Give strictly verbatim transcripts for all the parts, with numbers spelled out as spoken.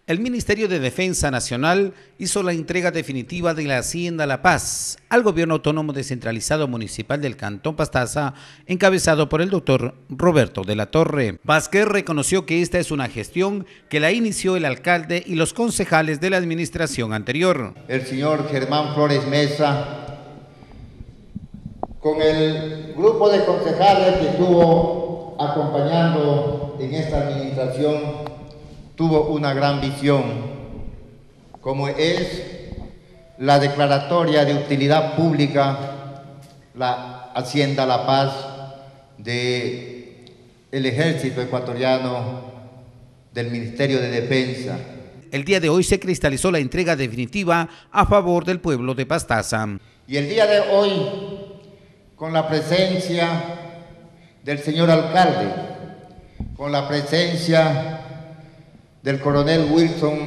El Ministerio de Defensa Nacional hizo la entrega definitiva de la Hacienda La Paz al Gobierno Autónomo Descentralizado Municipal del Cantón Pastaza, encabezado por el doctor Roberto de la Torre. Vázquez reconoció que esta es una gestión que la inició el alcalde y los concejales de la administración anterior. El señor Germán Flores Mesa, con el grupo de concejales que estuvo acompañando en esta administración, tuvo una gran visión, como es la declaratoria de utilidad pública, la Hacienda La Paz del Ejército Ecuatoriano, del Ministerio de Defensa. El día de hoy se cristalizó la entrega definitiva a favor del pueblo de Pastaza. Y el día de hoy, con la presencia del señor alcalde, con la presencia del coronel Wilson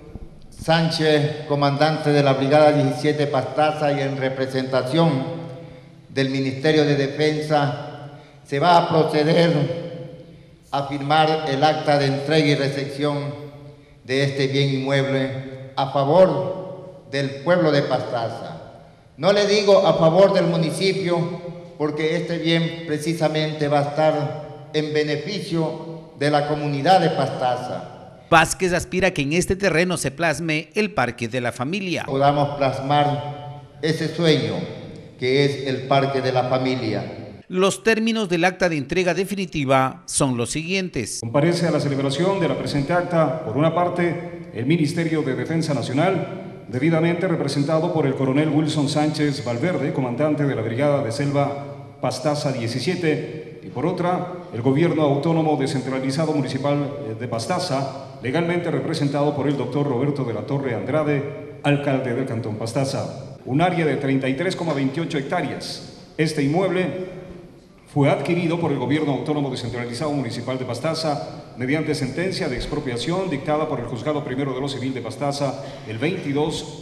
Sánchez, comandante de la Brigada diecisiete Pastaza, y en representación del Ministerio de Defensa, se va a proceder a firmar el acta de entrega y recepción de este bien inmueble a favor del pueblo de Pastaza. No le digo a favor del municipio, porque este bien precisamente va a estar en beneficio de la comunidad de Pastaza. Vázquez aspira que en este terreno se plasme el Parque de la Familia. Podamos plasmar ese sueño que es el Parque de la Familia. Los términos del acta de entrega definitiva son los siguientes. Comparece a la celebración de la presente acta, por una parte, el Ministerio de Defensa Nacional, debidamente representado por el coronel Wilson Sánchez Valverde, comandante de la Brigada de Selva Pastaza diecisiete, y por otra, el Gobierno Autónomo Descentralizado Municipal de Pastaza, legalmente representado por el doctor Roberto de la Torre Andrade, alcalde del Cantón Pastaza. Un área de treinta y tres coma veintiocho hectáreas. Este inmueble fue adquirido por el Gobierno Autónomo Descentralizado Municipal de Pastaza mediante sentencia de expropiación dictada por el Juzgado Primero de lo Civil de Pastaza el veintidós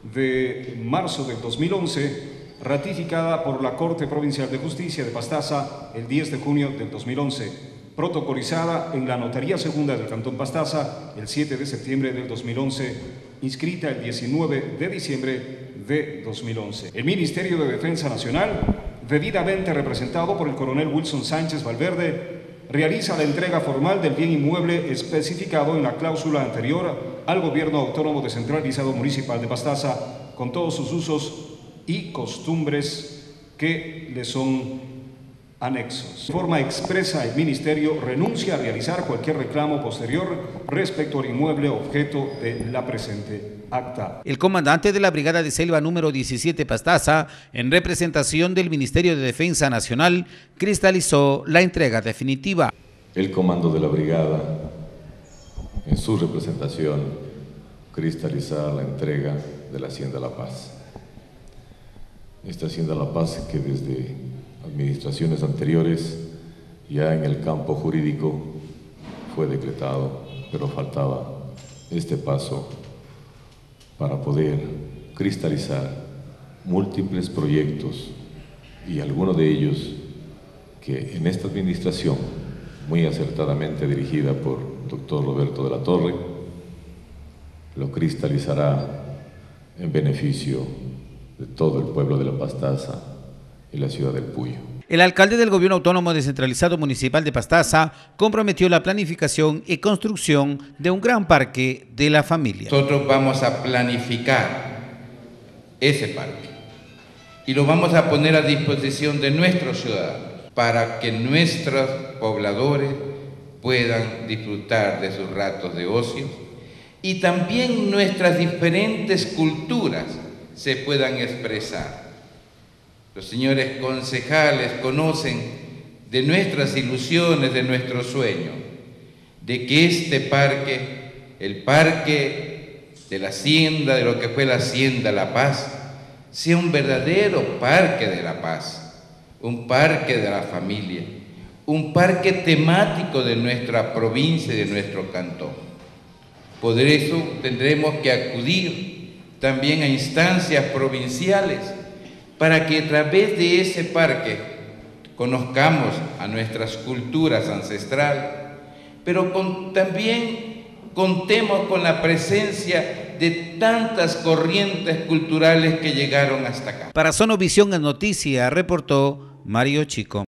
de marzo del dos mil once, ratificada por la Corte Provincial de Justicia de Pastaza el diez de junio del dos mil once, protocolizada en la Notaría Segunda del Cantón Pastaza el siete de septiembre del dos mil once, inscrita el diecinueve de diciembre de dos mil once. El Ministerio de Defensa Nacional, debidamente representado por el coronel Wilson Sánchez Valverde, realiza la entrega formal del bien inmueble especificado en la cláusula anterior al Gobierno Autónomo Descentralizado Municipal de Pastaza, con todos sus usos y costumbres que le son anexos. De forma expresa, el Ministerio renuncia a realizar cualquier reclamo posterior respecto al inmueble objeto de la presente acta. El comandante de la Brigada de Selva número diecisiete Pastaza, en representación del Ministerio de Defensa Nacional, cristalizó la entrega definitiva. El comando de la brigada, en su representación, cristalizar la entrega de la Hacienda La Paz. Esta Hacienda La Paz, que desde administraciones anteriores, ya en el campo jurídico, fue decretado, pero faltaba este paso para poder cristalizar múltiples proyectos, y algunos de ellos que en esta administración, muy acertadamente dirigida por el doctor Roberto de la Torre, lo cristalizará en beneficio de todo el pueblo de la Pastaza y la ciudad del Puyo. El alcalde del Gobierno Autónomo Descentralizado Municipal de Pastaza comprometió la planificación y construcción de un gran parque de la familia. Nosotros vamos a planificar ese parque y lo vamos a poner a disposición de nuestros ciudadanos para que nuestros pobladores puedan disfrutar de sus ratos de ocio y también nuestras diferentes culturas se puedan expresar. Los señores concejales conocen de nuestras ilusiones, de nuestros sueños, de que este parque, el parque de la Hacienda, de lo que fue la Hacienda La Paz, sea un verdadero parque de la paz, un parque de la familia, un parque temático de nuestra provincia y de nuestro cantón. Por eso tendremos que acudir también a instancias provinciales para que a través de ese parque conozcamos a nuestras culturas ancestrales, pero con, también contemos con la presencia de tantas corrientes culturales que llegaron hasta acá. Para Sonovisión en Noticias, reportó Mario Chico.